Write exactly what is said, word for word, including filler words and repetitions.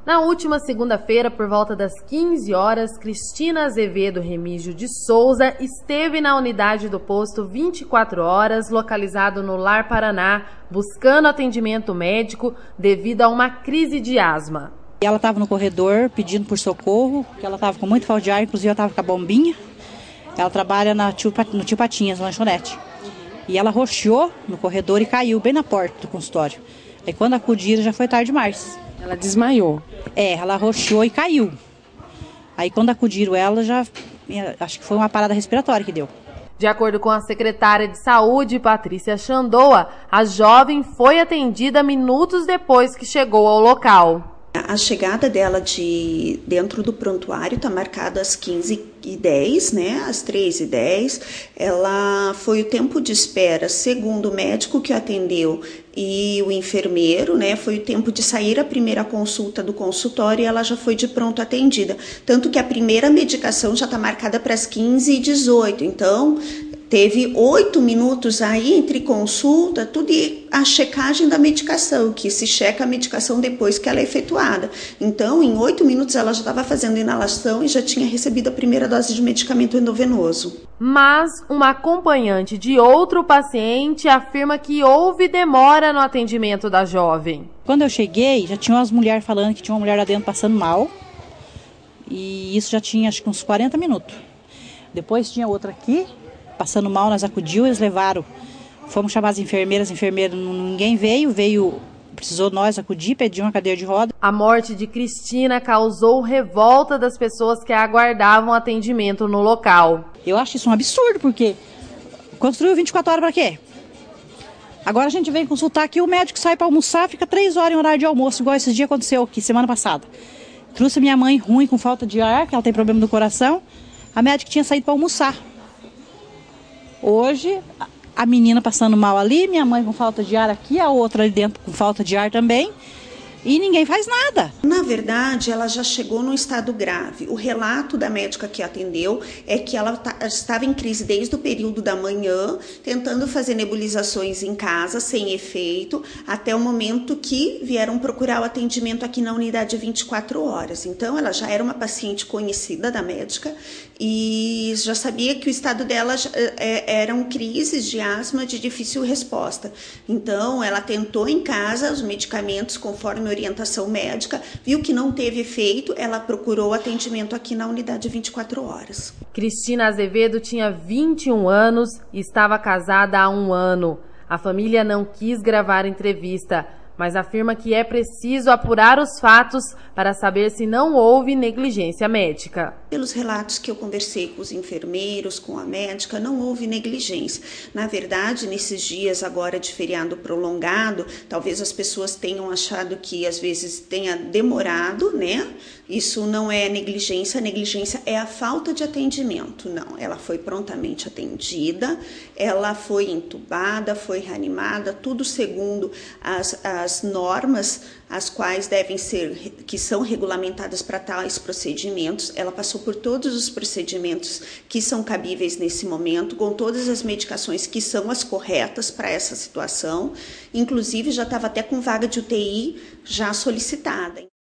Na última segunda-feira, por volta das quinze horas, Cristina Azevedo Remígio de Souza esteve na unidade do posto vinte e quatro horas, localizado no Lar Paraná, buscando atendimento médico devido a uma crise de asma. Ela estava no corredor pedindo por socorro, porque ela estava com muito falta de ar, inclusive ela estava com a bombinha. Ela trabalha na tio, no Tio Patinhas, lanchonete. E ela roxeou no corredor e caiu bem na porta do consultório. Aí quando acudiram já foi tarde demais. Ela desmaiou? É, ela roxeou e caiu. Aí quando acudiram ela, já acho que foi uma parada respiratória que deu. De acordo com a secretária de Saúde, Patrícia Chandoa, a jovem foi atendida minutos depois que chegou ao local. A chegada dela de dentro do prontuário está marcada às quinze e dez, né? Às três e dez. Ela foi o tempo de espera, segundo o médico que atendeu e o enfermeiro, né? Foi o tempo de sair a primeira consulta do consultório e ela já foi de pronto atendida. Tanto que a primeira medicação já está marcada para as quinze e dezoito. Então, teve oito minutos aí entre consulta, tudo e a checagem da medicação, que se checa a medicação depois que ela é efetuada. Então, em oito minutos ela já estava fazendo inalação e já tinha recebido a primeira dose de medicamento endovenoso. Mas uma acompanhante de outro paciente afirma que houve demora no atendimento da jovem. Quando eu cheguei, já tinha umas mulheres falando que tinha uma mulher lá dentro passando mal. E isso já tinha acho que uns quarenta minutos. Depois tinha outra aqui passando mal, nós acudiu, eles levaram, fomos chamar as enfermeiras, enfermeira, ninguém veio, veio, precisou nós acudir, pedir uma cadeira de roda. A morte de Cristina causou revolta das pessoas que aguardavam atendimento no local. Eu acho isso um absurdo, porque construiu vinte e quatro horas para quê? Agora a gente vem consultar aqui, o médico sai para almoçar, fica três horas em horário de almoço, igual esse dia aconteceu aqui, semana passada. Trouxe minha mãe ruim, com falta de ar, que ela tem problema do coração, a médica tinha saído para almoçar. Hoje, a menina passando mal ali, minha mãe com falta de ar aqui, a outra ali dentro com falta de ar também, e ninguém faz nada. Na verdade, ela já chegou num estado grave. O relato da médica que atendeu é que ela estava em crise desde o período da manhã, tentando fazer nebulizações em casa, sem efeito, até o momento que vieram procurar o atendimento aqui na unidade vinte e quatro horas. Então, ela já era uma paciente conhecida da médica e já sabia que o estado dela eram crises de asma de difícil resposta. Então, ela tentou em casa os medicamentos conforme orientação médica, viu que não teve efeito, ela procurou atendimento aqui na unidade vinte e quatro horas. Cristina Azevedo tinha vinte e um anos e estava casada há um ano. A família não quis gravar entrevista, mas afirma que é preciso apurar os fatos para saber se não houve negligência médica. Pelos relatos que eu conversei com os enfermeiros, com a médica, não houve negligência. Na verdade, nesses dias agora de feriado prolongado, talvez as pessoas tenham achado que às vezes tenha demorado, né? Isso não é negligência, a negligência é a falta de atendimento. Não, ela foi prontamente atendida, ela foi entubada, foi reanimada, tudo segundo as, as normas as quais devem ser, que são regulamentadas para tais procedimentos. Ela passou por todos os procedimentos que são cabíveis nesse momento, com todas as medicações que são as corretas para essa situação, inclusive já estava até com vaga de U T I já solicitada.